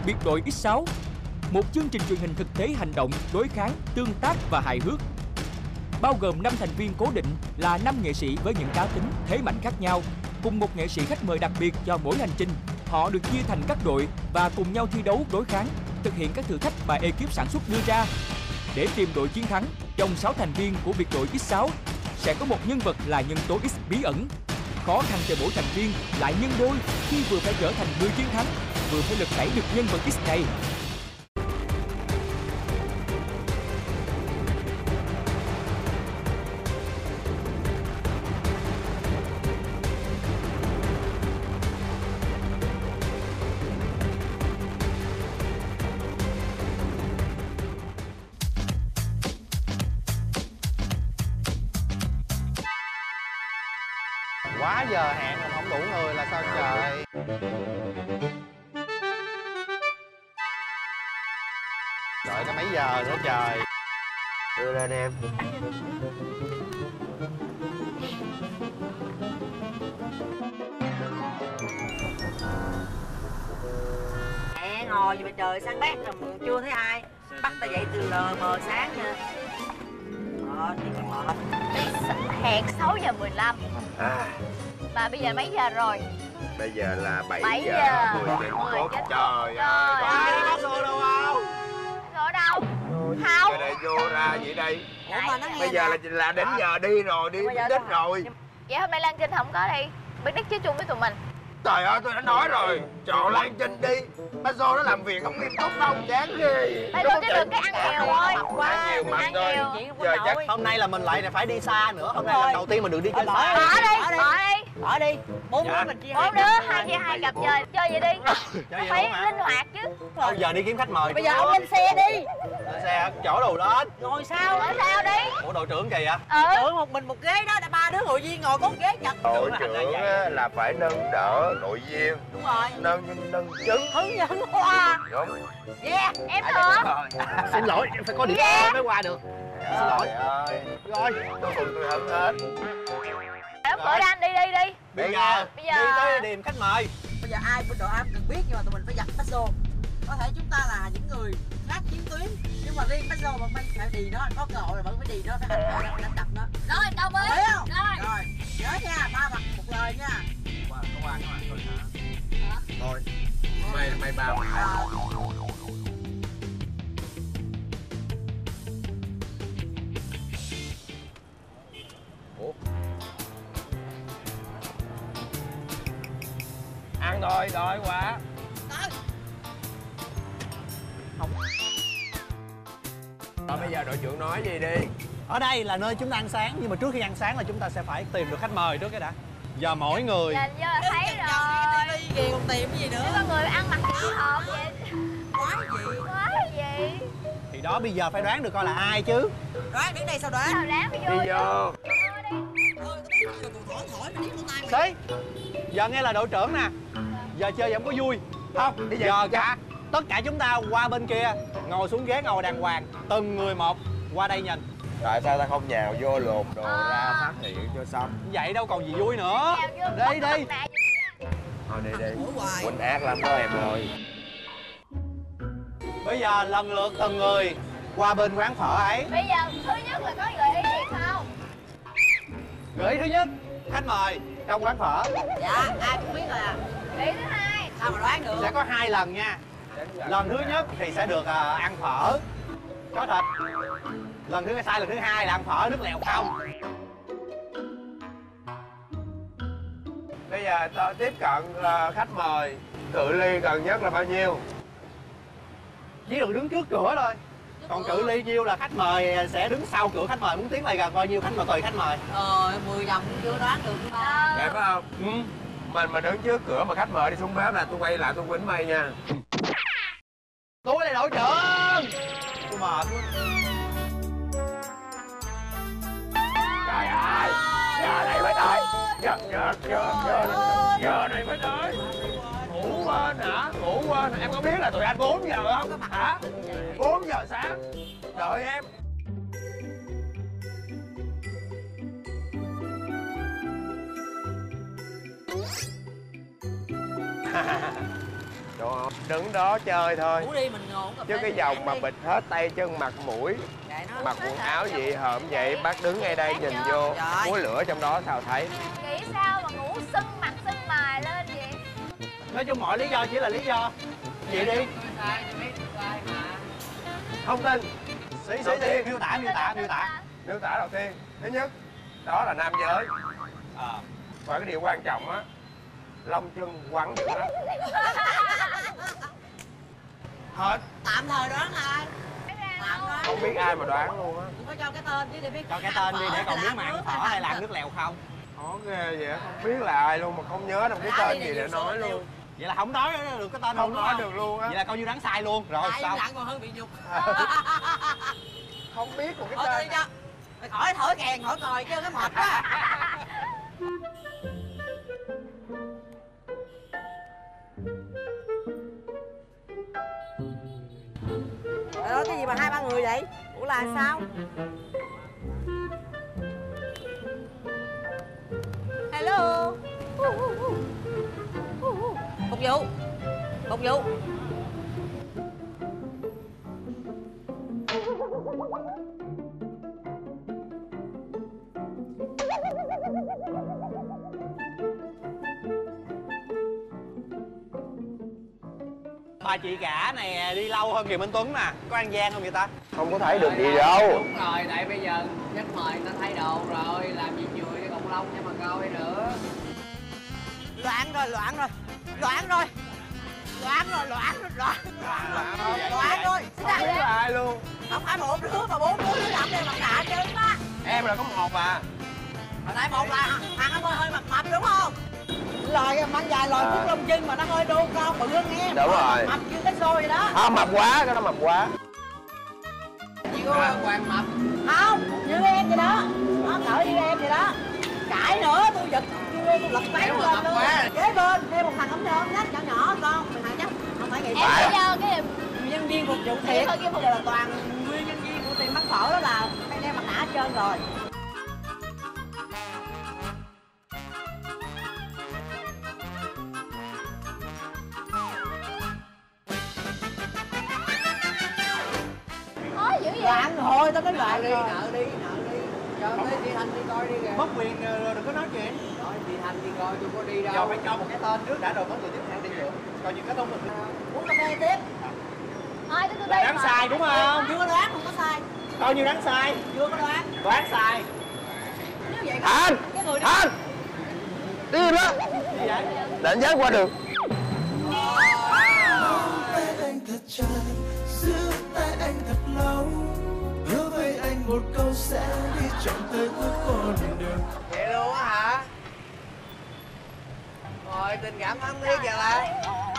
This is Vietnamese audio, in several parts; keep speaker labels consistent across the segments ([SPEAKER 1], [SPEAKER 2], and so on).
[SPEAKER 1] Biệt đội X6, một chương trình truyền hình thực tế hành động, đối kháng, tương tác và hài hước. Bao gồm 5 thành viên cố định là 5 nghệ sĩ với những cá tính, thế mạnh khác nhau, cùng một nghệ sĩ khách mời đặc biệt cho mỗi hành trình. Họ được chia thành các đội và cùng nhau thi đấu đối kháng, thực hiện các thử thách mà ekip sản xuất đưa ra. Để tìm đội chiến thắng, trong 6 thành viên của biệt đội X6 sẽ có một nhân vật là nhân tố X bí ẩn. Khó khăn cho mỗi thành viên lại nhân đôi khi vừa phải trở thành người chiến thắng, vừa phải lật đẩy được nhân vật X này.
[SPEAKER 2] Quá giờ hẹn mà không đủ người là sao trời. Đợi nó mấy giờ nữa trời.
[SPEAKER 3] Đưa lên em.
[SPEAKER 4] Mẹ ngồi gì mà trời sáng bát rồi mà chưa thấy ai. Bắt ta dậy từ lờ mờ sáng nha. Thì phải mệt.
[SPEAKER 5] Hẹn 6:15. Mà bây giờ mấy giờ rồi?
[SPEAKER 3] Bây giờ là 7
[SPEAKER 5] 7
[SPEAKER 3] giờ
[SPEAKER 5] giờ
[SPEAKER 3] 10 phút. Trời ơi.
[SPEAKER 2] Có xô đâu không?
[SPEAKER 5] Ở đâu? Không.
[SPEAKER 3] Giờ này vô ra vậy đây.
[SPEAKER 4] Ủa mà nó nghe
[SPEAKER 3] Bây giờ là đến giờ đi rồi, đi đích rồi.
[SPEAKER 5] Vậy hôm nay Lan Trinh không có đi. Picnic chơi chung với tụi mình.
[SPEAKER 3] Trời ơi, tôi đã nói rồi, chọn Lan Trinh đi. Bazo nó làm việc không nghiêm túc đâu, chán ghê.
[SPEAKER 5] Bazo cái được cái ăn nhiều thôi.
[SPEAKER 3] Ăn nhiều mặt thôi.
[SPEAKER 2] Giờ chắc hôm nay là mình lại phải đi xa nữa. Hôm nay lần đầu tiên mình được đi trên xa.
[SPEAKER 5] Bỏ đi.
[SPEAKER 4] Bỏ đi. 4 đứa mình chia
[SPEAKER 5] 4 đứa, 2 chia 2 cặp chơi. Chơi vậy đi. Phải linh hoạt chứ.
[SPEAKER 2] Thôi giờ đi kiếm khách mời.
[SPEAKER 4] Bây giờ ông lên xe đi.
[SPEAKER 2] Lên xe, chỗ đồ lên.
[SPEAKER 4] Ngồi sao?
[SPEAKER 5] Ở sao đi?
[SPEAKER 2] Ủa đội trưởng kì vậy?
[SPEAKER 4] Trưởng một mình một ghế đó, đã 3 đứa hội viên ngồi có một ghế chật.
[SPEAKER 3] Đội trưởng là phải nâng đỡ đội viên.
[SPEAKER 4] Đúng rồi.
[SPEAKER 3] Nâng chứng.
[SPEAKER 4] Hứng hoa.
[SPEAKER 3] Đúng.
[SPEAKER 5] Yeah, em nữa.
[SPEAKER 2] Xin lỗi, em phải có điểm mới qua được. Xin lỗi.
[SPEAKER 3] Rồi, tôi cùng tôi hận hết.
[SPEAKER 5] Đóng cửa ra anh đi.
[SPEAKER 2] Bây giờ đi tới điểm khách mời.
[SPEAKER 4] Bây giờ ai bên đội am cần biết nhưng mà tụi mình phải giặt Bazo. Có thể chúng ta là những người khác chiến tuyến nhưng mà riêng Bazo mà phải đì nó, có cơ hội là vẫn phải đì nó, phải đánh đập nó.
[SPEAKER 5] Rồi, đồng ý.
[SPEAKER 4] Thấy không?
[SPEAKER 5] Rồi.
[SPEAKER 4] Nhớ nha, 3 mặt một lời nha.
[SPEAKER 3] Thôi, mày ba mày. Ăn thôi, đói quá.
[SPEAKER 2] Không.
[SPEAKER 3] Rồi bây giờ đội trưởng nói gì đi.
[SPEAKER 2] Ở đây là nơi chúng ta ăn sáng, nhưng mà trước khi ăn sáng là chúng ta sẽ phải tìm được khách mời trước cái đã. Giờ mỗi người
[SPEAKER 5] Giờ thấy rồi.
[SPEAKER 4] Kìa còn tìm cái gì nữa.
[SPEAKER 5] Có người ăn mặc gì hợp vậy? Quá gì?
[SPEAKER 2] thì đó bây giờ phải đoán được coi là ai chứ.
[SPEAKER 4] Đoán đứng đây sao đoán?
[SPEAKER 5] Sao đoán phải vô
[SPEAKER 3] Đi vô.
[SPEAKER 2] Xí, giờ nghe là đội trưởng nè. Giờ chơi vẫn có vui.
[SPEAKER 3] Không, đi về
[SPEAKER 2] Giờ cả tất cả chúng ta qua bên kia, ngồi xuống ghế ngồi đàng hoàng, từng người một qua đây nhìn.
[SPEAKER 3] Tại sao ta không nhào vô lột đồ ra phát hiện cho xong?
[SPEAKER 2] Vậy đâu còn gì vui nữa. Đi đi.
[SPEAKER 3] Thôi đi đi. Quỳnh ác lắm đó em ơi.
[SPEAKER 2] Bây giờ lần lượt từng người qua bên quán phở ấy.
[SPEAKER 5] Bây giờ thứ nhất là có gợi ý gì không?
[SPEAKER 2] Gợi ý thứ nhất, khách mời trong quán phở.
[SPEAKER 4] Dạ, ai cũng biết rồi à.
[SPEAKER 5] Gợi ý thứ hai.
[SPEAKER 4] Sao mà đoán được?
[SPEAKER 2] Sẽ có 2 lần nha. Lần thứ nhất thì sẽ được ăn phở có thịt. Lần thứ hai là ăn phở nước lèo không.
[SPEAKER 3] Bây giờ tôi tiếp cận khách mời. Cự ly gần nhất là bao nhiêu?
[SPEAKER 2] Chỉ được đứng trước cửa thôi. Còn cự ly nhiêu là khách mời sẽ đứng sau cửa khách mời, muốn tiến lại gần bao nhiêu khách mời tùy khách mời.
[SPEAKER 4] 10 vòng cũng chưa đoán được.
[SPEAKER 3] Vậy phải không? Mình mà đứng trước cửa mà khách mời đi xuống bếp là tôi quay lại tôi quýnh mày nha.
[SPEAKER 2] Tôi là đội trưởng. Tôi mệt quá.
[SPEAKER 3] Trời ơi, giờ này mới tới. Giờ này mới tới. Ngủ quên hả? Ngủ quên. Em có biết là tụi anh 4 giờ không? Hả? 4 giờ sáng. Đợi em. Đó, đứng đó chơi thôi.
[SPEAKER 4] Ngủ đi, mình ngồi uống cà phê.
[SPEAKER 3] Chứ cái vòng mà bịt hết tay chân mặt mũi, mặc quần áo gì hợm vậy, bác đứng ngay đây nhìn vô, múa lửa trong đó sao thấy.
[SPEAKER 5] Nghĩ sao mà ngủ sưng mặt sưng mày lên vậy?
[SPEAKER 2] Nói chung mọi lý do chỉ là lý do. Vậy đi.
[SPEAKER 3] Thông tin.
[SPEAKER 2] Sĩ miêu tả.
[SPEAKER 3] Miêu tả đầu tiên, thứ nhất, đó là nam giới. Và cái điều quan trọng á, lông chân quắn dữ lắm. Hết.
[SPEAKER 4] Tạm thời đoán ai? Tạm đoán.
[SPEAKER 3] Không biết ai mà đoán luôn á.
[SPEAKER 4] Có cho cái tên chứ để biết.
[SPEAKER 2] Cho cái tên đi để còn biết mà ăn phở hay là ăn nước lèo không.
[SPEAKER 3] Khó ghê vậy, không biết là ai luôn mà không nhớ đâu cái tên gì để nói luôn.
[SPEAKER 2] Vậy là không nói được cái tên
[SPEAKER 3] Không
[SPEAKER 2] đúng
[SPEAKER 3] nói
[SPEAKER 2] không?
[SPEAKER 3] được luôn á.
[SPEAKER 2] Vậy là coi như đoán sai luôn. Rồi
[SPEAKER 4] Ai
[SPEAKER 2] xong.
[SPEAKER 4] lặng còn hơn bị nhục.
[SPEAKER 3] Không biết một cái
[SPEAKER 4] Thôi
[SPEAKER 3] tên.
[SPEAKER 4] đi cho. Mày khỏi thổi kèn, khỏi còi chứ cái mệt quá. Đó, cái gì mà 2-3 người vậy? Ủa là sao? Hello. Phục vụ. Phục vụ.
[SPEAKER 2] Bà chị cả này đi lâu hơn Kiều Minh Tuấn nè. Có ăn gian không vậy ta?
[SPEAKER 3] Không có thấy được gì đâu.
[SPEAKER 6] Đúng rồi, tại bây giờ khách mời người ta thay đồ rồi, làm gì chừa cho cộng lông cho mà coi nữa.
[SPEAKER 4] Loạn rồi.
[SPEAKER 3] Không biết là ai luôn.
[SPEAKER 4] Không phải một đứa mà 4 đứa làm đây mặt nạ chứ má.
[SPEAKER 3] Em là có một à.
[SPEAKER 4] Hồi nãy một là thằng nó hơi mập đúng không? Lòi mang dài lòi phút lông chân mà nó hơi đô cao bự hơn nghe.
[SPEAKER 3] Đúng rồi.
[SPEAKER 4] Mập như cái xôi vậy đó.
[SPEAKER 3] À, mập quá, cái đó mập quá.
[SPEAKER 6] Chỉ có Hoàng mập.
[SPEAKER 4] Không, như em vậy đó. Nó cỡ như em vậy đó. Cãi nữa tôi giật tôi lật máy lên luôn. Kế bên thêm một thằng ống nhôm nhách nhỏ con. Mày thằng nhách không phải vậy.
[SPEAKER 5] Em bây giờ cái
[SPEAKER 4] Nhân viên phục vụ thiệt. Bây giờ là toàn nguyên nhân viên của tiệm bánh phở đó là phải đeo mặt nạ hết trơn rồi.
[SPEAKER 5] khó dữ vậy?
[SPEAKER 4] Loạn rồi, tao nói loạn rồi.
[SPEAKER 6] Nợ đi. Cho mấy chị Thanh đi coi đi kìa.
[SPEAKER 2] Mất quyền đừng có nói chuyện.
[SPEAKER 6] Rồi chị Thanh đi coi, tôi có đi đâu.
[SPEAKER 2] Giờ phải cho một cái tên trước đã rồi có người tiếp theo đi được. Coi như kết thúc được.
[SPEAKER 4] Uống cà phê tiếp.
[SPEAKER 5] Thôi tôi
[SPEAKER 2] Là
[SPEAKER 5] đi
[SPEAKER 2] đoán
[SPEAKER 5] mà.
[SPEAKER 2] sai đúng không?
[SPEAKER 4] Chưa có đoán, không có sai.
[SPEAKER 2] Coi như đoán sai.
[SPEAKER 4] Chưa có đoán.
[SPEAKER 2] Đoán sai.
[SPEAKER 4] Nếu vậy
[SPEAKER 3] Thanh!
[SPEAKER 4] cái người đó.
[SPEAKER 3] Thanh! Đi đó!
[SPEAKER 2] Gì vậy?
[SPEAKER 3] Định dắt qua đường.
[SPEAKER 7] Anh thật chặt, giữ tay anh thật lâu, hứa với anh một câu sẽ đi trọn tới cuối con đường.
[SPEAKER 6] Vậy luôn á hả? Rồi tình cảm thắm thiết vậy là.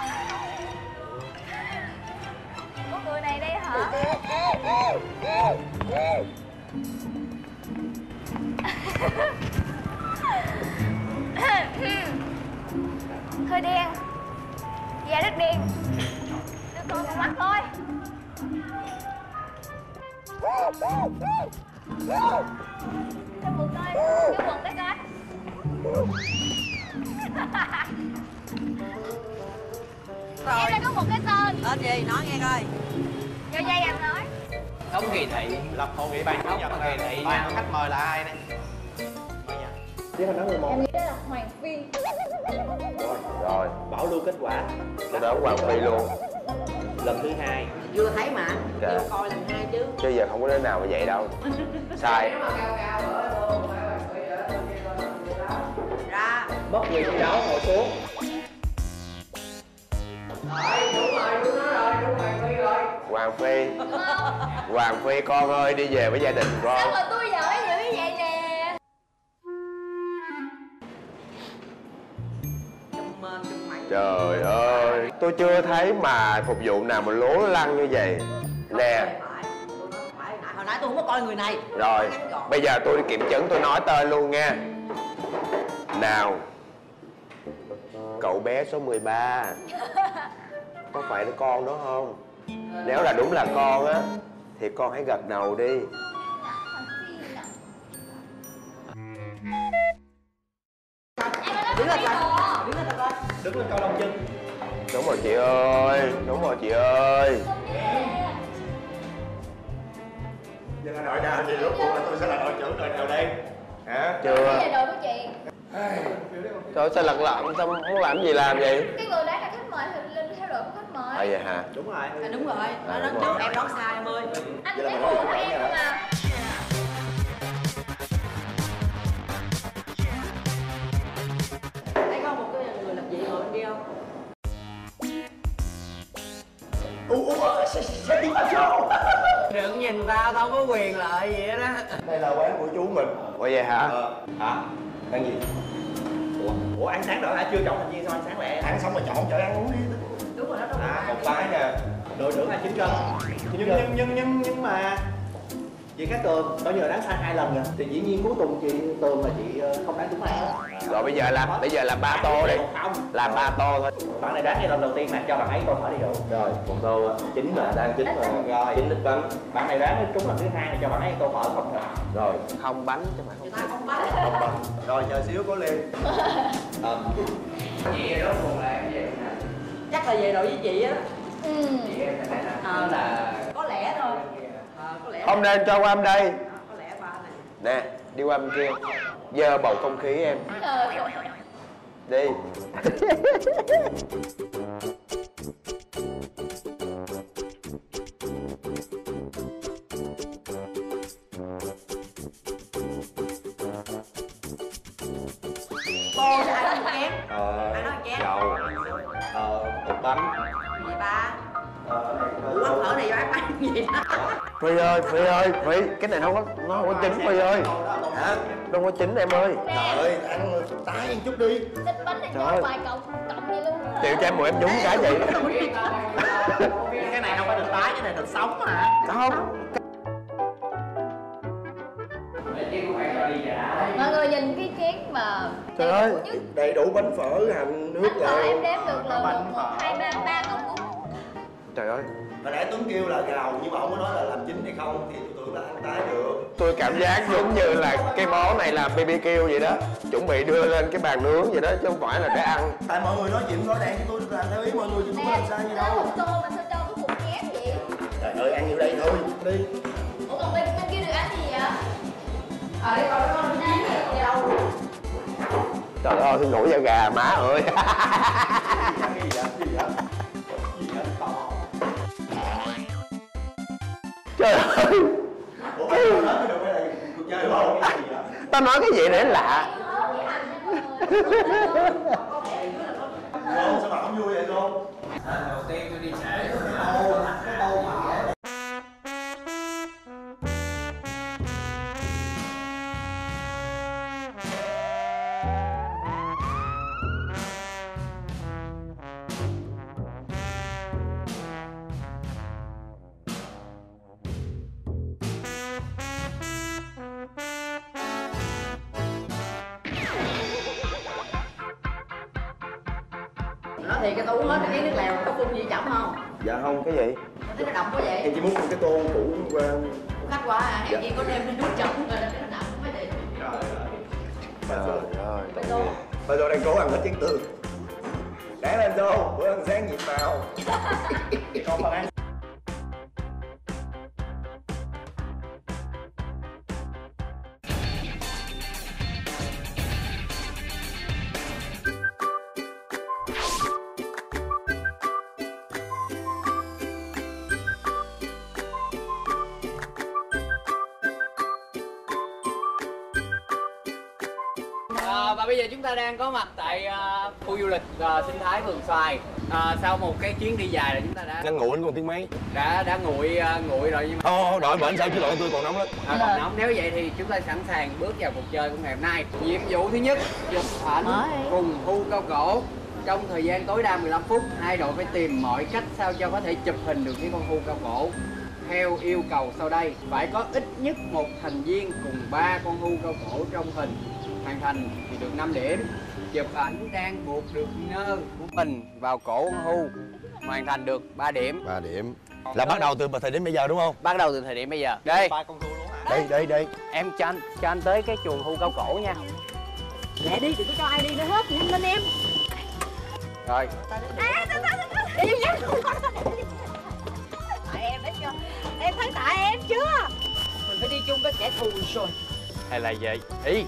[SPEAKER 5] Có người này đây hả? Hơi đen. Da rất đen. Được tôi con mắt thôi. Cái bụng coi, cái bụng cái coi. Em đã có một cái tên.
[SPEAKER 4] Tên gì? Nói nghe coi.
[SPEAKER 5] Cho dây anh nói.
[SPEAKER 6] Tống Kỳ Thị.
[SPEAKER 2] Lập hội nghị ban chủ nhật
[SPEAKER 6] Kỳ Thị.
[SPEAKER 2] ban khách mời là ai đây?
[SPEAKER 5] Em nghĩ đó là Hoàng Phi.
[SPEAKER 3] Rồi,
[SPEAKER 2] Bảo lưu kết quả.
[SPEAKER 3] tôi đoán Hoàng Phi luôn.
[SPEAKER 2] Lần thứ 2.
[SPEAKER 4] Chưa thấy mà.
[SPEAKER 3] Kệ.
[SPEAKER 4] Chưa coi lần 2 chứ.
[SPEAKER 3] Chứ giờ không có đứa nào mà vậy đâu. Sai.
[SPEAKER 4] Ra.
[SPEAKER 2] Bất quyền thi đấu ngồi xuống.
[SPEAKER 3] Hoàng Phi. Hoàng Phi con ơi, đi về với gia đình con.
[SPEAKER 5] Sao mà tôi giỏi dữ vậy nè?
[SPEAKER 3] Trời ơi, tôi chưa thấy mà phục vụ nào mà lố lăng như vậy. Nè,
[SPEAKER 4] Hồi nãy tôi không có coi người này.
[SPEAKER 3] rồi, bây giờ tôi đi kiểm chứng, tôi nói tên luôn nha. Nào, cậu bé số 13. Có phải là con đó không? Nếu là đúng là con á, thì con hãy gật đầu đi.
[SPEAKER 4] Đứng lên coi. Đứng lên coi.
[SPEAKER 2] Đứng lên coi lông chân.
[SPEAKER 3] Đúng rồi chị ơi, đúng rồi chị ơi.
[SPEAKER 2] Giờ là đội nào thì rốt cuộc là tôi sẽ là đội trưởng đội nào đây? Hả?
[SPEAKER 3] Chưa.
[SPEAKER 5] Cái đội của chị.
[SPEAKER 3] Trời sao lật lọng, sao muốn làm gì làm vậy?
[SPEAKER 5] Cái người đấy là khách mời thì Linh theo đội của khách mời.
[SPEAKER 3] À vậy hả?
[SPEAKER 2] Đúng rồi.
[SPEAKER 4] Đúng rồi, nó
[SPEAKER 3] đúng
[SPEAKER 4] nói
[SPEAKER 3] rồi.
[SPEAKER 4] em đoán sai em ơi.
[SPEAKER 5] Anh thấy buồn của em không à?
[SPEAKER 4] Thấy có một cái người lập dị ngồi bên kia không?
[SPEAKER 2] Sẽ tiến vào show.
[SPEAKER 6] Đừng nhìn tao, tao có quyền lợi gì đó.
[SPEAKER 2] Đây là quán của chú mình.
[SPEAKER 3] Ủa vậy hả?
[SPEAKER 2] Hả? Ăn gì? Ủa ăn sáng rồi hả? Chưa chọn thành viên sao ăn sáng lẹ? Ăn xong rồi chọn cho ăn uống đi.
[SPEAKER 4] Đúng rồi đó, đúng rồi.
[SPEAKER 2] Một cái nè. Đội trưởng là 9 cân. Nhưng mà chị Cát Tường coi như là đáng sai 2 lần rồi. Thì dĩ nhiên cuối cùng chị Tường là chị không đáng trúng ai hết.
[SPEAKER 3] Rồi bây giờ làm 3 tô đi. Làm 3 tô thôi.
[SPEAKER 2] Bạn này đáng ngay lần đầu tiên mà cho bạn ấy câu hỏi đầy đủ. Rồi, một tô 9 mà đang 9 mà. Rồi, 9 lít bánh. Bạn này đáng trúng lần thứ 2 này cho bạn ấy câu hỏi không thật. Rồi,
[SPEAKER 3] Không bánh chứ phải
[SPEAKER 4] Người
[SPEAKER 3] không.
[SPEAKER 4] ta không bánh.
[SPEAKER 2] không bằng. Rồi chờ xíu cố lên.
[SPEAKER 6] Chị đó cùng là em vậy nè.
[SPEAKER 4] Chắc là về đội với chị á.
[SPEAKER 6] Chị em này là
[SPEAKER 4] Có lẽ thôi. Có lẽ.
[SPEAKER 3] Không nên cho qua em đây.
[SPEAKER 4] Có lẽ ba này.
[SPEAKER 3] Nè, đi qua bên kia. Dơ bầu không khí em. Đi.
[SPEAKER 4] Cô ai nói một kém? Ai nói một kém?
[SPEAKER 2] Dầu. Một bánh.
[SPEAKER 4] Gì ba? Ủa quán phở này bán ăn gì đó?
[SPEAKER 3] Phi ơi, Phi, cái này nó không có chín Phi ơi.
[SPEAKER 2] Hả?
[SPEAKER 3] Không có chín em ơi.
[SPEAKER 2] Trời ơi, ăn tái một chút đi.
[SPEAKER 5] Thịt bánh này
[SPEAKER 3] Trời
[SPEAKER 5] cho
[SPEAKER 3] ơi.
[SPEAKER 5] vài cộng vậy luôn.
[SPEAKER 3] Chịu cho em một em nhúng cái vậy.
[SPEAKER 2] Cái này không phải được tái, cái này được sống mà.
[SPEAKER 3] Không.
[SPEAKER 5] Mọi người nhìn cái chén mà
[SPEAKER 3] Trời ơi.
[SPEAKER 2] Đầy đủ bánh phở, hành, nước
[SPEAKER 5] bánh phở em đếm được là
[SPEAKER 2] bánh
[SPEAKER 5] 1, 2, 3 công cúc.
[SPEAKER 3] Trời ơi.
[SPEAKER 2] Hồi nãy Tuấn kêu là gào nhưng mà không có nói là làm chín hay không thì tôi tưởng là ăn tái được.
[SPEAKER 3] Tôi cảm giác giống như là cái món này là BBQ vậy đó. Chuẩn bị đưa lên cái bàn nướng vậy đó chứ không phải là để ăn.
[SPEAKER 2] Tại mọi người nói chuyện rõ ràng tôi làm theo ý mọi người chứ tôi có làm sai gì đâu.
[SPEAKER 5] Một tô mà sao cho có một chén vậy?
[SPEAKER 2] Trời ơi, ăn nhiêu đây thôi, đi.
[SPEAKER 5] Ủa còn bên kia được ăn gì vậy? Ở đây còn có một chén gì đâu?
[SPEAKER 3] Trời ơi, tôi nổi da gà má ơi. Trời ơi.
[SPEAKER 2] Ủa, nói được hay là cuộc chơi đúng không? Cái gì vậy?
[SPEAKER 3] Tao nói cái gì để lạ.
[SPEAKER 2] Cô, sao mà không vui vậy cô?
[SPEAKER 6] đầu tiên tôi đi trễ.
[SPEAKER 4] Nói thiệt cái tôi uống hết cái nước lèo có phun gì chậm không?
[SPEAKER 3] Dạ không, cái gì?
[SPEAKER 4] Thấy nó đậm quá vậy?
[SPEAKER 2] Em chỉ muốn cái tô cũ qua.
[SPEAKER 4] Khách quá à, em chỉ có đem nước chậm rồi nó đậm quá vậy.
[SPEAKER 3] Trời ơi.
[SPEAKER 2] Bây giờ đang cố ăn hết chén tương. Đáng lên tô, bữa ăn sáng nhịp màu. Còn phần ăn.
[SPEAKER 6] Và bây giờ chúng ta đang có mặt tại khu du lịch sinh thái Vườn Xoài. Sau một cái chuyến đi dài là chúng ta đã
[SPEAKER 2] Đang nguội còn tiếng mấy?
[SPEAKER 6] đã nguội rồi nhưng mà
[SPEAKER 2] Đợi bển sao chứ đội tôi còn nóng lắm.
[SPEAKER 6] còn nóng. Nếu vậy thì chúng ta sẵn sàng bước vào cuộc chơi của ngày hôm nay. Nhiệm vụ thứ nhất, chụp ảnh cùng hươu cao cổ. Trong thời gian tối đa 15 phút, hai đội phải tìm mọi cách sao cho có thể chụp hình được cái con hươu cao cổ. Theo yêu cầu sau đây, phải có ít nhất một thành viên cùng 3 con hươu cao cổ trong hình. Hoàn thành thì được 5 điểm. Chụp ảnh đang buộc được nơ của mình vào cổ con hươu, hoàn thành được 3 điểm.
[SPEAKER 2] 3 điểm. Là bắt đầu từ thời điểm bây giờ đúng không?
[SPEAKER 6] Bắt đầu từ thời điểm bây giờ. Đây,
[SPEAKER 2] Đây.
[SPEAKER 6] em cho anh tới cái chuồng hươu cao cổ nha.
[SPEAKER 4] Lẹ đi, đừng có cho ai đi nữa hết, nhanh lên em.
[SPEAKER 6] Rồi.
[SPEAKER 5] À, từ từ.
[SPEAKER 4] Đi nhá. Tại em thấy chưa? Em thấy tại em chưa? Mình phải đi chung với kẻ thù rồi.
[SPEAKER 6] Hay là vậy? Đi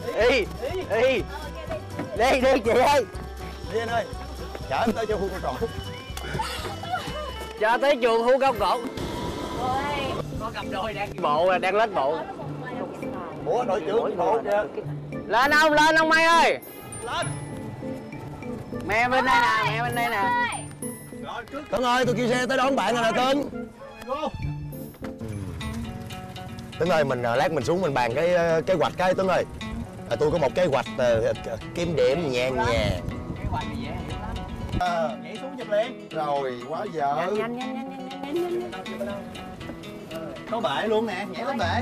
[SPEAKER 6] chị ơi.
[SPEAKER 2] Đi anh ơi. Chở em tới chỗ khu cao cổ.
[SPEAKER 6] Cho tới trường khu cao cổ. Có cặp đôi đang bộ, đang lết bộ.
[SPEAKER 2] Ủa đội trưởng bộ kìa.
[SPEAKER 6] Lên ông May ơi.
[SPEAKER 2] Lên.
[SPEAKER 6] Mẹ bên đây nè, mẹ bên đây nè.
[SPEAKER 3] Tuấn ơi, tôi kêu xe tới đón bạn rồi nè Tuấn. Tuấn ơi, mình lát mình xuống mình bàn cái kế hoạch cái Tuấn ơi. Tôi có một kế hoạch kiếm điểm nhẹ nhàng.
[SPEAKER 6] Kế hoạch thì dễ hiểu lắm.
[SPEAKER 2] Nhảy xuống chụp liền.
[SPEAKER 3] Rồi, quá giờ.
[SPEAKER 6] Nhanh.
[SPEAKER 2] Có bể luôn nè, nhảy lên bể.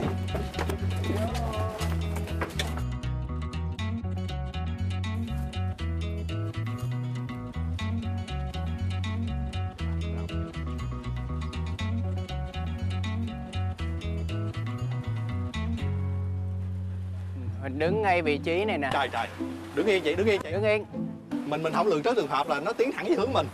[SPEAKER 6] Mình đứng ngay vị trí này nè.
[SPEAKER 2] Trời, đứng yên chị.
[SPEAKER 6] Đứng yên.
[SPEAKER 2] Mình không lường trước trường hợp là nó tiến thẳng về hướng mình.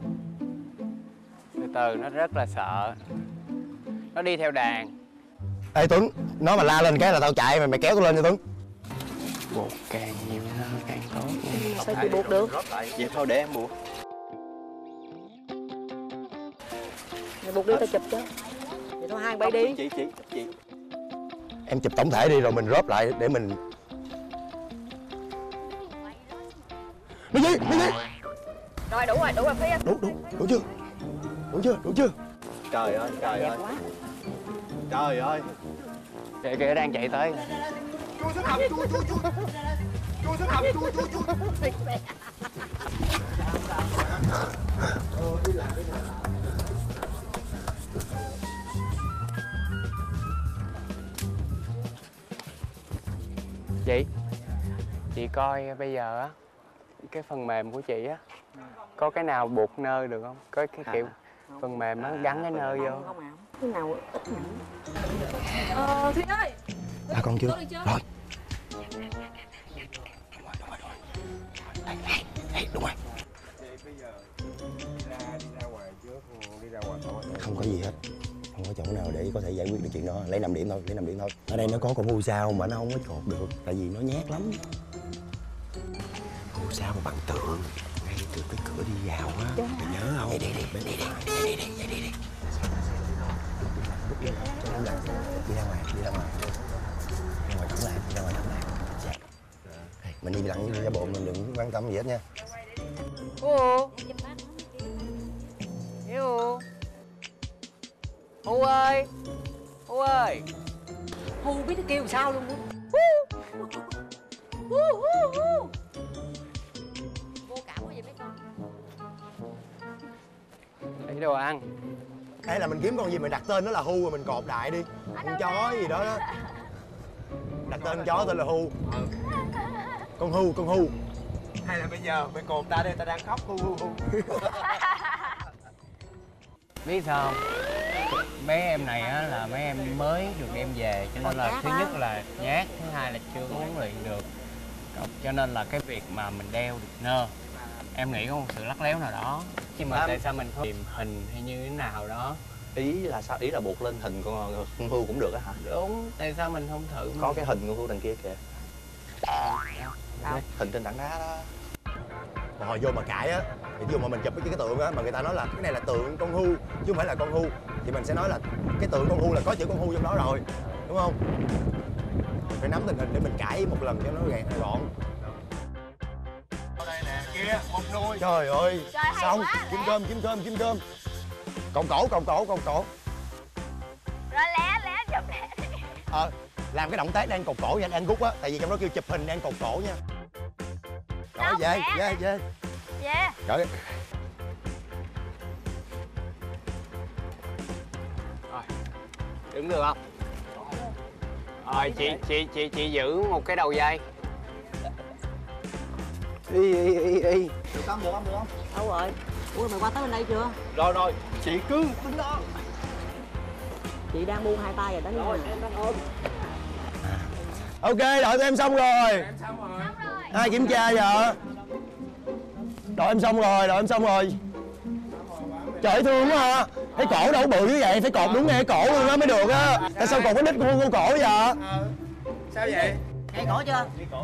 [SPEAKER 6] Từ từ, nó rất là sợ. Nó đi theo đàn.
[SPEAKER 3] Ê Tuấn, nó mà la lên cái là tao chạy, mày kéo tôi lên nha Tuấn.
[SPEAKER 6] Buộc càng nhiều càng tốt.
[SPEAKER 4] Sao chị buộc được?
[SPEAKER 2] Vậy thôi để em buộc.
[SPEAKER 4] Mày buộc đi tao chụp cho. Vậy thôi hai bay đi.
[SPEAKER 2] Chị.
[SPEAKER 3] Em chụp tổng thể đi rồi mình róp lại để mình... Nó gì?
[SPEAKER 5] Rồi đủ rồi Phi ơi.
[SPEAKER 3] Đủ chưa?
[SPEAKER 2] Trời ơi. Trời ơi.
[SPEAKER 6] Kìa đang chạy tới.
[SPEAKER 2] Chui xuống hầm, chui.
[SPEAKER 6] Chị coi bây giờ á, cái phần mềm của chị á, có cái nào buộc nơ được không? Có cái kiểu phần mềm nó gắn cái nơ vô.
[SPEAKER 4] Cái nào ít nhỉ?
[SPEAKER 5] Thúy ơi.
[SPEAKER 3] À con chưa? Rồi. Đúng rồi. Không có gì hết. Không có chỗ nào để có thể giải quyết được chuyện đó. Lấy 5 điểm thôi. Ở đây nó có con hưu sao mà nó không có cột được. Tại vì nó nhát lắm. Hưu sao mà bằng tượng. Ngay từ cái cửa đi vào á. Mày nhớ không? Đi. Đi ra ngoài thẳng lại. Mình đi lặng ra bộ, mình đừng quan tâm gì hết nha.
[SPEAKER 6] Hu ơi.
[SPEAKER 4] Hu biết nó kêu sao luôn. Vô cảm quá vậy mấy con.
[SPEAKER 6] Lấy đồ ăn.
[SPEAKER 3] Hay là mình kiếm con gì mình đặt tên nó là Hu rồi mình cột đại đi. Con chó gì đó đó. Đặt tên chó tên là Hu. Con Hu.
[SPEAKER 2] Hay là bây giờ mày cột ta đây, ta đang khóc hu.
[SPEAKER 6] Biết sao không? Mấy em này á là mấy em mới được đem về, cho nên là thứ nhất là nhát, thứ hai là chưa có huấn luyện được. Cho nên là cái việc mà mình đeo được nơ, em nghĩ có một sự lắt léo nào đó. Nhưng mà tại sao mình không tìm hình hay như thế nào đó?
[SPEAKER 2] Ý là sao? Ý là buộc lên hình con hưu cũng được á hả?
[SPEAKER 6] Đúng, tại sao mình không thử?
[SPEAKER 2] Có cái hình con hưu đằng kia kìa.
[SPEAKER 6] Đâu?
[SPEAKER 2] Hình trên tảng đá đó.
[SPEAKER 3] Mà hồi vô mà cãi á, ví dụ mà mình chụp cái tượng á mà người ta nói là cái này là tượng con hưu chứ không phải là con hưu, thì mình sẽ nói là cái tượng con hưu là có chữ con hưu trong đó rồi, đúng không? Mình phải nắm tình hình để mình cãi một lần cho nó gọn.
[SPEAKER 2] Ở đây nè, kia một nồi.
[SPEAKER 3] Trời ơi,
[SPEAKER 5] Trời, hay
[SPEAKER 3] xong,
[SPEAKER 5] quá,
[SPEAKER 3] kim
[SPEAKER 5] lẹ.
[SPEAKER 3] cơm. Còng cổ.
[SPEAKER 5] Rồi lẹ chụp lẹ.
[SPEAKER 3] Làm cái động tác đang cột cổ nha, đang rút á, tại vì trong đó kêu chụp hình đang cột cổ nha. Rồi
[SPEAKER 5] Đâu,
[SPEAKER 3] về.
[SPEAKER 5] Về.
[SPEAKER 3] Trời.
[SPEAKER 6] Rồi, đứng được không? Rồi chị giữ một cái đầu dây. Y.
[SPEAKER 2] Được không?
[SPEAKER 4] Đâu rồi? Ủa mày qua tới bên đây chưa?
[SPEAKER 2] Rồi, chị cứ đứng đó.
[SPEAKER 4] Chị đang buông hai tay rồi đánh rồi.
[SPEAKER 3] Ok, đội em xong rồi. Ai kiểm tra giờ? Đội em xong rồi.
[SPEAKER 8] Trời thương quá à. Cái cổ đâu bự như vậy, phải cột đúng ngay cổ luôn á mới được á. Tại sao còn có đít con cổ vậy?
[SPEAKER 6] Sao vậy?
[SPEAKER 4] Ngay cổ chưa?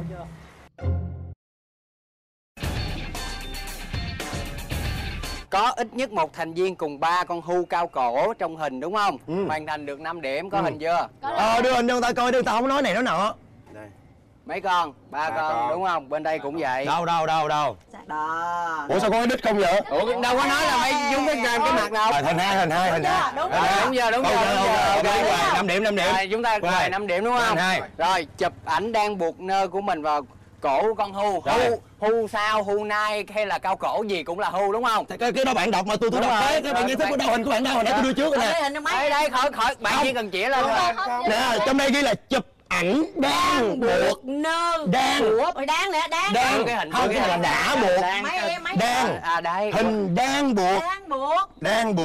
[SPEAKER 6] Có ít nhất một thành viên cùng 3 con hươu cao cổ trong hình đúng không? Hoàn thành được 5 điểm, có hình chưa?
[SPEAKER 8] Đưa hình cho người ta coi đi, tao không nói này nói nọ.
[SPEAKER 6] Đây. Mấy con? 3 con đúng không? Bên đây cũng vậy.
[SPEAKER 8] Đâu.
[SPEAKER 4] Đó.
[SPEAKER 8] Ủa sao có đít không vậy?
[SPEAKER 6] Ủa đâu có nói là phải dùng cái mặt nào.
[SPEAKER 8] Hình hai.
[SPEAKER 6] Đúng giờ.
[SPEAKER 8] Ok, 5 điểm.
[SPEAKER 6] Rồi, chúng ta quay 5 điểm đúng không? Rồi, chụp ảnh đang buộc nơ của mình vào cổ con hươu. Hươu sao, hươu nai hay là cao cổ gì cũng là hươu đúng không?
[SPEAKER 8] Cái đó bạn đọc mà tôi đọc cái bạn giải thích của đâu hình của bạn đâu, hồi nãy tôi đưa trước rồi nè.
[SPEAKER 6] Đây khỏi bạn chỉ cần chỉ lên thôi.
[SPEAKER 8] Nè, trong đây ghi là chụp ảnh đang buộc
[SPEAKER 4] nơ.
[SPEAKER 8] Đang
[SPEAKER 6] cái hình
[SPEAKER 8] không, cái là đã buộc. Đang
[SPEAKER 6] đây.
[SPEAKER 8] Hình đang buộc. Đang.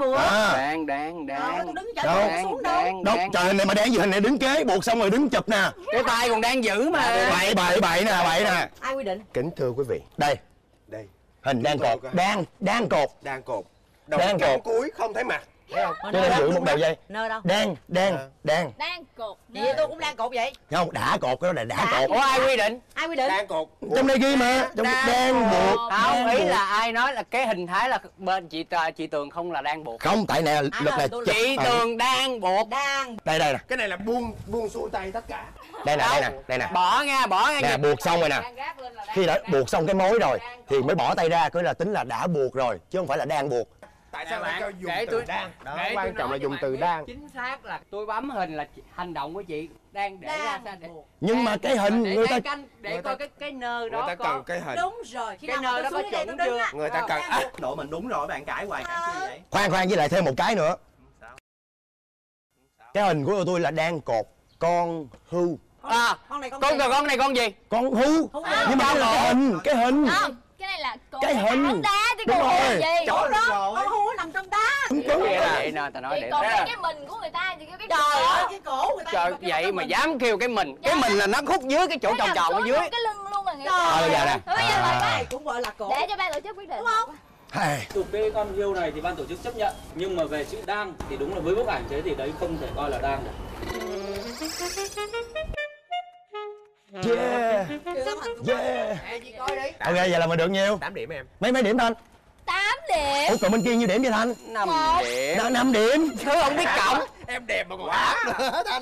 [SPEAKER 8] Đâu, trời, hình này mà đang gì, hình này đứng kế buộc xong rồi đứng chụp nè.
[SPEAKER 6] Cái tay còn đang giữ mà.
[SPEAKER 8] Bậy nè.
[SPEAKER 4] Ai quy định?
[SPEAKER 3] Kính thưa quý vị,
[SPEAKER 8] Đây. Hình đang cột. Đang cột.
[SPEAKER 3] Đầu cắm cuối không thấy mặt.
[SPEAKER 8] Thấy không? Tôi đang giữ một đầu dây.
[SPEAKER 4] Nơ đâu?
[SPEAKER 8] Đang
[SPEAKER 5] cột.
[SPEAKER 4] Vậy tôi cũng đang cột vậy.
[SPEAKER 8] không, đã cột, cái đó là đã cột.
[SPEAKER 6] Ủa ai quy định?
[SPEAKER 3] Đang cột.
[SPEAKER 8] Trong đây ghi mà, trong đang buộc.
[SPEAKER 6] Không, ý là ai nói là cái hình thái là bên chị Tường không là đang buộc.
[SPEAKER 8] Không, tại nè, lực này
[SPEAKER 6] Chị Tường đang buộc.
[SPEAKER 8] Đây nè.
[SPEAKER 3] Cái này là buông xuôi tay tất cả.
[SPEAKER 8] Đây nè.
[SPEAKER 6] Bỏ nha.
[SPEAKER 8] Nè, buộc xong rồi nè. Khi đã buộc xong cái mối rồi thì mới bỏ tay ra, cứ là tính là đã buộc rồi chứ không phải là đang buộc.
[SPEAKER 3] Tại sao bạn cho dùng từ đang? Đó,
[SPEAKER 6] quan trọng là dùng từ đang. Chính xác là tôi bấm hình là hành động của chị đang để ra sao để.
[SPEAKER 8] Nhưng mà cái hình người ta
[SPEAKER 6] để coi cái nơ đó.
[SPEAKER 3] Người ta cần cái hình.
[SPEAKER 4] Đúng rồi.
[SPEAKER 6] Cái nơ đó có chuẩn chưa?
[SPEAKER 3] Người ta cần
[SPEAKER 2] Độ mình đúng rồi, bạn cãi hoài cãi chi vậy?
[SPEAKER 8] khoan với lại thêm một cái nữa. Cái hình của tôi là đang cột con hươu.
[SPEAKER 4] Con này
[SPEAKER 6] con gì?
[SPEAKER 8] Con hươu. Nhưng mà cái hình.
[SPEAKER 5] Không, cái này là cột
[SPEAKER 8] cái hình.
[SPEAKER 5] áo đá chứ
[SPEAKER 8] Đúng
[SPEAKER 5] còn
[SPEAKER 8] rồi.
[SPEAKER 5] gì.
[SPEAKER 4] Chỗ đó, con hươu nằm trong đá.
[SPEAKER 6] Vậy nè, ta nói
[SPEAKER 5] Chị
[SPEAKER 6] để.
[SPEAKER 5] còn cái mình của người ta thì kêu cái
[SPEAKER 4] Trời ơi, cái cổ người ta.
[SPEAKER 6] Trời, vậy mà dám kêu cái mình. Cái mình là nó khúc dưới cái chỗ tròn ở dưới.
[SPEAKER 5] Cái lưng luôn là nghĩa.
[SPEAKER 8] Bây giờ nè.
[SPEAKER 4] Cái cũng gọi là cổ.
[SPEAKER 5] Để cho ban tổ chức quyết định.
[SPEAKER 4] Đúng không?
[SPEAKER 9] Chụp cái con hươu này thì ban tổ chức chấp nhận, nhưng mà về chữ đang thì đúng là với bức ảnh thế thì đấy không thể coi là đang được.
[SPEAKER 8] Yeah. Ok, vậy là mình được nhiêu?
[SPEAKER 3] 8 điểm em.
[SPEAKER 8] Mấy điểm Thanh?
[SPEAKER 5] 8 điểm.
[SPEAKER 8] Ủa còn bên kia nhiêu điểm vậy Thanh?
[SPEAKER 6] 5 điểm.
[SPEAKER 8] 5 điểm.
[SPEAKER 6] Thứ không biết cộng.
[SPEAKER 3] Em đẹp mà còn ác nữa Thanh.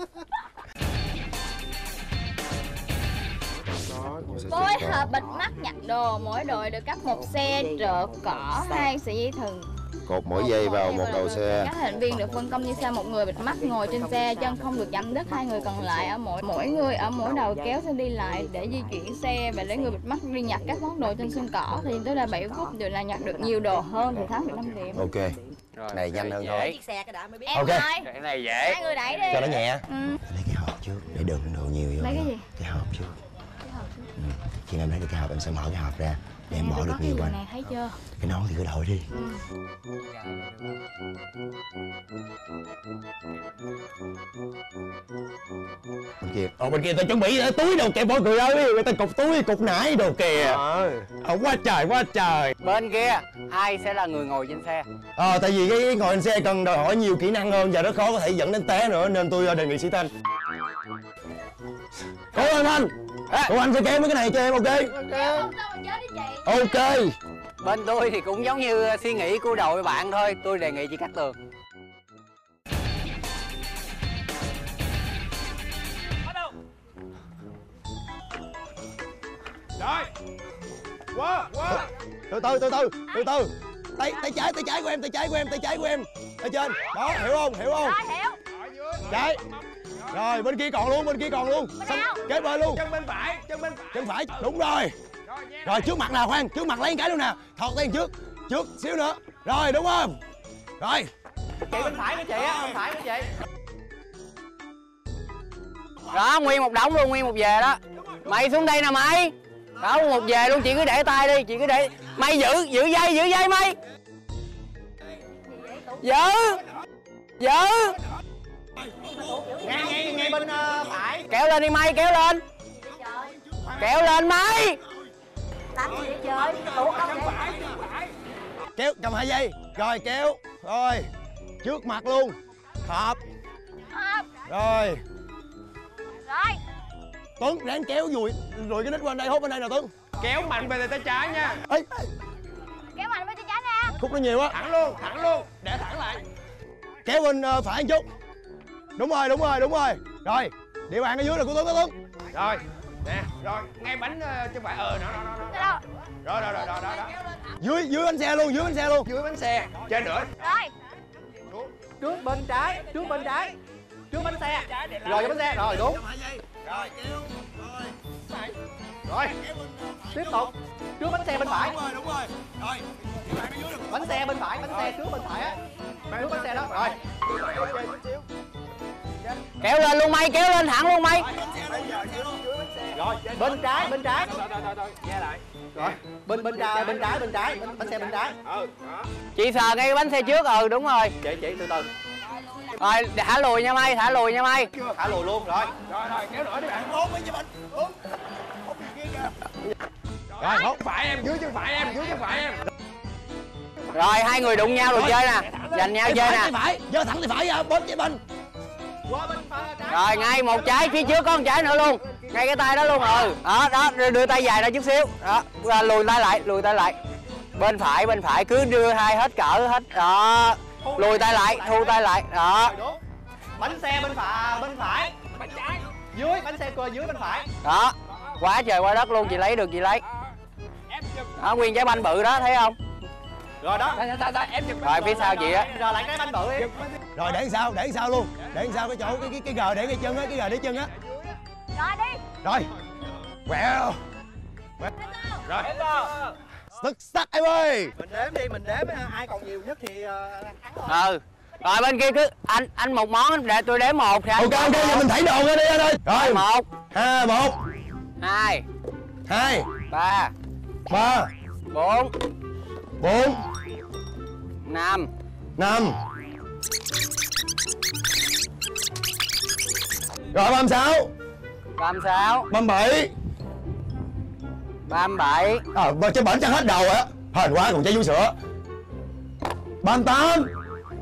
[SPEAKER 5] Phối hợp bịt mắt nhặt đồ, mỗi đội được cấp 1 xe trượt cỏ, 2 sợi dây thừng.
[SPEAKER 3] Cột mỗi dây vào một đầu xe.
[SPEAKER 5] Các thành viên được phân công như sau: một người bịt mắt ngồi trên xe, chân không được chạm đất, 2 người còn lại ở mỗi người ở mỗi đầu kéo xe đi lại để di chuyển xe, và để người bịt mắt đi nhặt các món đồ trên sân cỏ thì tối đa 7 phút, đều là nhặt được nhiều đồ hơn thì thắng được 5 điểm.
[SPEAKER 8] Ok. Này nhanh hơn thôi.
[SPEAKER 4] Chiếc xe cái đã mới biết.
[SPEAKER 5] Em
[SPEAKER 8] Ok.
[SPEAKER 5] ơi,
[SPEAKER 6] Cái này dễ.
[SPEAKER 5] 2 người đẩy đi.
[SPEAKER 8] Cho nó nhẹ.
[SPEAKER 10] Lấy cái hộp trước để đựng đồ nhiều vô.
[SPEAKER 5] Lấy cái gì?
[SPEAKER 10] Cái hộp trước. Khi em lấy được cái hộp em sẽ mở cái hộp ra để em bỏ được nhiều quanh.
[SPEAKER 5] Này thấy chưa?
[SPEAKER 10] Cái nón thì cứ đội đi.
[SPEAKER 8] Bên kia. Bên kia tao chuẩn bị túi đâu kẹp mọi người ơi, người ta cục túi cục nải đồ kìa. Quá trời.
[SPEAKER 6] Bên kia ai sẽ là người ngồi trên xe?
[SPEAKER 8] Tại vì cái ngồi trên xe cần đòi hỏi nhiều kỹ năng hơn và rất khó có thể dẫn đến té nữa, nên tôi đề nghị sĩ Thanh. Cố lên Thanh. Cô anh sẽ kéo mấy cái này cho em, ok? Ok.
[SPEAKER 6] Bên tôi thì cũng giống như suy nghĩ của đội bạn thôi, tôi đề nghị chị Cát Tường.
[SPEAKER 3] Rồi. Quá.
[SPEAKER 8] Từ từ. Tay trái của em. Ở trên. Đó, hiểu không?
[SPEAKER 5] Hiểu.
[SPEAKER 8] Trái. Rồi, bên kia còn luôn. Xong, kế bên luôn.
[SPEAKER 3] Chân bên phải.
[SPEAKER 8] Chân phải. Đúng rồi. Rồi, trước mặt nào khoan, trước mặt lấy cái luôn nè. Thọt tay trước xíu nữa. Rồi, đúng không? Rồi.
[SPEAKER 6] Chị bên phải nữa chị á, bên phải nữa chị. Đó, nguyên một đống luôn, nguyên một về đó. Mày xuống đây nè mày. Đó, một về luôn, chị cứ để tay đi, chị cứ để. Mày giữ dây mày. Giữ.
[SPEAKER 2] Ngay bên phải.
[SPEAKER 6] Kéo lên đi mày, kéo lên. Kéo lên mày.
[SPEAKER 4] Làm gì vậy trời? Tụi con vậy.
[SPEAKER 8] Kéo, cầm 2 giây. Rồi kéo. Rồi. Trước mặt luôn. Hợp. Rồi.
[SPEAKER 5] Rồi.
[SPEAKER 8] Tuấn ráng kéo rùi cái nít qua bên đây, hốt bên đây nào Tuấn.
[SPEAKER 3] Kéo mạnh về tay trái nha.
[SPEAKER 8] Ê.
[SPEAKER 5] Kéo mạnh bên tay trái nè.
[SPEAKER 8] Khúc nó nhiều quá.
[SPEAKER 3] Thẳng luôn, để thẳng lại.
[SPEAKER 8] Kéo bên phải một chút. Đúng rồi. Rồi, địa bàn ở dưới là của Tuấn,
[SPEAKER 3] Rồi, nè, rồi, ngay bánh chứ phải nó. Rồi.
[SPEAKER 8] Dưới bánh xe luôn,
[SPEAKER 3] Dưới bánh xe, trên nữa.
[SPEAKER 5] Rồi.
[SPEAKER 2] Trước bên trái. Trước bánh xe. Rồi bánh xe, rồi đúng. Rồi. Tiếp tục. Trước bánh xe bên phải.
[SPEAKER 8] Đúng rồi. Rồi.
[SPEAKER 2] Bánh xe bên phải, bánh xe trước bên phải á. Trước bánh xe đó, rồi.
[SPEAKER 6] Kéo lên luôn mày, kéo lên thẳng luôn mày.
[SPEAKER 2] Rồi, bên trái.
[SPEAKER 3] Rồi, nghe lại.
[SPEAKER 2] Rồi, bên trái, bánh xe bên trái.
[SPEAKER 6] Chị sờ ngay cái bánh xe trước, đúng rồi.
[SPEAKER 2] Chị từ từ.
[SPEAKER 6] Rồi, thả lùi nha mày.
[SPEAKER 2] Thả lùi luôn, rồi.
[SPEAKER 3] Rồi, kéo nữa đi bạn.
[SPEAKER 8] Hốt với mình.
[SPEAKER 3] Rồi, hốt phải em, dưới chân phải em.
[SPEAKER 6] Rồi, hai người đụng nhau rồi chơi nè. Giành nhau chơi nè.
[SPEAKER 8] Giơ thẳng tay phải ra, bên với mình.
[SPEAKER 2] Qua bên phải.
[SPEAKER 6] Rồi, ngay một trái, phía trước có một trái nữa luôn. Ngay cái tay đó luôn. Đó, đưa tay dài ra chút xíu. Đó, lùi tay lại. Bên phải cứ đưa hai hết cỡ hết. Đó. Lùi tay lại, thu tay lại. Đó.
[SPEAKER 2] Bánh xe bên phải. Bánh trái. Bánh xe dưới bên phải.
[SPEAKER 6] Đó. Quá trời quá đất luôn, chị lấy được chị lấy. Đó, nguyên trái banh bự đó, thấy không?
[SPEAKER 2] Rồi đó.
[SPEAKER 3] Em chụp.
[SPEAKER 6] Rồi phía sau chị á.
[SPEAKER 2] Rồi lại cái bánh bự đi.
[SPEAKER 8] Rồi để sau luôn. Để sau cái chỗ cái gờ để cái chân á, để chân á.
[SPEAKER 5] Rồi đi.
[SPEAKER 8] Rồi. Quẹo.
[SPEAKER 3] Rồi.
[SPEAKER 8] Start em ơi.
[SPEAKER 2] Mình đếm ai còn nhiều nhất thì thắng.
[SPEAKER 6] Rồi bên kia cứ anh một món để tôi đếm một thì anh.
[SPEAKER 8] Ok, giờ mình thảy đồ ra đi anh ơi. Rồi.
[SPEAKER 6] 1
[SPEAKER 8] 2
[SPEAKER 6] 2 3 4 5
[SPEAKER 8] Rồi 36
[SPEAKER 6] 37
[SPEAKER 8] trên bển chắc hết đầu rồi á. Hên quá còn chai vú sữa. 38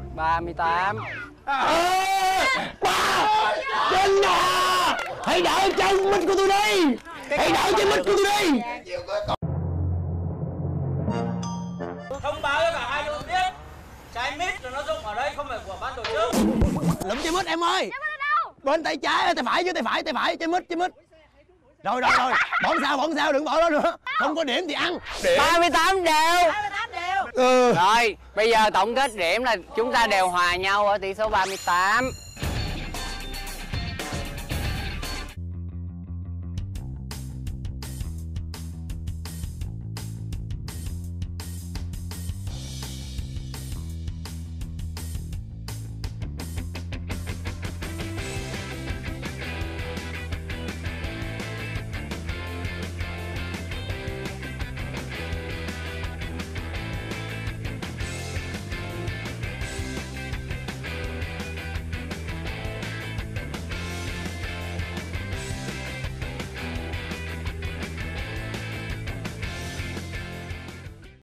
[SPEAKER 8] Trinh à, hãy đợi chân mic của tôi đi.
[SPEAKER 9] Thông báo cho cả hai đội biết trái mít là nó dụng ở đây không phải của ban tổ chức.
[SPEAKER 8] Lụm chai mít em ơi. Bên tay trái, tay phải, chai mít. Rồi. Bỏng sao, đừng bỏ đó nữa. Không có điểm thì ăn.
[SPEAKER 6] 38 đều. Rồi, bây giờ tổng kết điểm là chúng ta đều hòa nhau ở tỷ số 38.